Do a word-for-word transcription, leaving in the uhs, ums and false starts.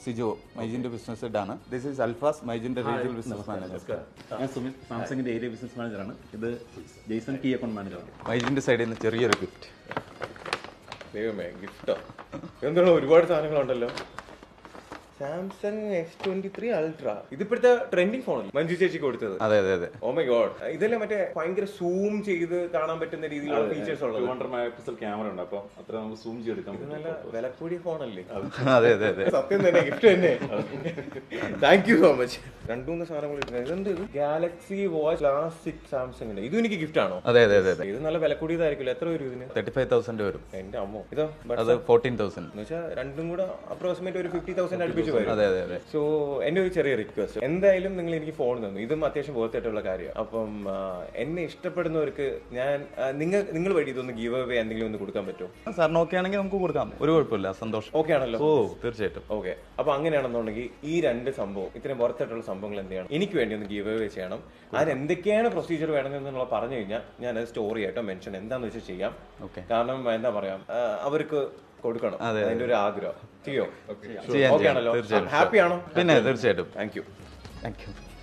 സിജോ മൈജിന്റെ ബിസിനസ് ഹെഡാണ്. This is Alfas മൈജിന്റെ റീജിയണൽ ബിസിനസ് മാനേജർ. ഞാൻ സുമിത് സാംസങ്ങിന്റെ ഏരിയ ബിസിനസ് മാനേജറാണ്. ഇത് ജെയ്സൺ കീ അക്കൗണ്ട് മാനേജറാണ്. മൈജിന്റെ സൈഡിൽ നിന്ന് ചെറിയൊരു ഗിഫ്റ്റ്. ദൈവമേ, ഗിഫ്റ്റോ എന്താണ്? ഒരുപാട് സാധനങ്ങളുണ്ടല്ലോ. Samsung S twenty three ultra, ഇതിപ്പോഴത്തെ ട്രെൻഡിങ് ഫോണല്ലേ മഞ്ജു ചേച്ചി കൊടുത്തത്? അതെ അതെ അതെ. ഓ മൈ ഗോഡ്, ഇതല്ലേ മറ്റേ ഭയങ്കര സൂം ചെയ്ത് കാണാൻ പറ്റുന്ന രീതിയിലുള്ള ഫീച്ചേഴ്സ് ഉള്ളത്. Two hundred mega pixel camera ഉണ്ട്, അപ്പൊ അത്ര നമുക്ക് സൂം ചെയ്തെടുക്കാം. നല്ല വില കൂടിയ ഫോണല്ലേ? അതെ അതെ അതെ, സത്യം തന്നെ, ഗിഫ്റ്റ് തന്നെ. Thank you so much. രണ്ടു മൂന്ന് സാധനങ്ങൾ ഇട്ടുണ്ട്. ഇതെന്ത്? ഇത് ഗാലക്സി വാച്ച് ക്ലാസിക് സാംസങ്ങിന്റെ. ഇതും എനിക്ക് ഗിഫ്റ്റ് ആണോ? അതെ അതെ അതെ. ഇത് നല്ല വില കൂടിയതായിരിക്കും. എത്ര വരും ഇതിന്? തേർട്ടി ഫൈവ് തൗസൻഡ് വരും. എന്റെ അമ്മോ. ഇതോ? അത് ഫോർട്ടീൻ തൗസൻഡ്. എന്ന് വെച്ചാൽ രണ്ടും കൂടെ അപ്രോക്സിമേറ്റ് ഒരു ഫിഫ്റ്റി തൗസൻഡ് അടുപ്പിച്ച് വരും. അതെ അതെ അതെ. സോ എന്റെ ഒരു ചെറിയ റിക്വസ്റ്റ്, എന്തായാലും നിങ്ങൾ എനിക്ക് ഫോൺ തന്നു, ഇതും അത്യാവശ്യം ബോധത്തായിട്ടുള്ള കാര്യം. അപ്പം എന്നെ ഇഷ്ടപ്പെടുന്നവർക്ക് ഞാൻ നിങ്ങൾ നിങ്ങൾ വഴി ഇതൊന്ന് ഗീവ് അവേ എന്തെങ്കിലും ഒന്ന് കൊടുക്കാൻ പറ്റുമോ? സാറിന് ഓക്കെ ആണെങ്കിൽ നമുക്ക് കൊടുക്കാം, ഒരു കുഴപ്പമില്ല. സന്തോഷം. ഓക്കെ ആണല്ലോ? ഓ തീർച്ചയായിട്ടും. ഓക്കെ, അപ്പൊ അങ്ങനെയാണെന്നുണ്ടെങ്കിൽ ഈ രണ്ട് സംഭവം, ഇത്രയും പുറത്തായിട്ടുള്ള സംഭവങ്ങൾ എന്ത് ചെയ്യണം, എനിക്ക് വേണ്ടി ഒന്ന് ഗീവ് അവേ ചെയ്യണം. അതിന് എന്തൊക്കെയാണ് പ്രൊസീജിയർ വേണമെന്നുള്ള പറഞ്ഞു കഴിഞ്ഞാൽ ഞാൻ അത് സ്റ്റോറി ആയിട്ടോ മെൻഷൻ എന്താന്ന് വെച്ചാൽ ചെയ്യാം. കാരണം എന്താ പറയാ, അവർക്ക് കൊടുക്കണം, അതിന്റെ ഒരു ആഗ്രഹം. ചെയ്യോ? ഓക്കെ ആണല്ലോ? ഹാപ്പി ആണോ? പിന്നെ തീർച്ചയായിട്ടും. Thank you. Thank U.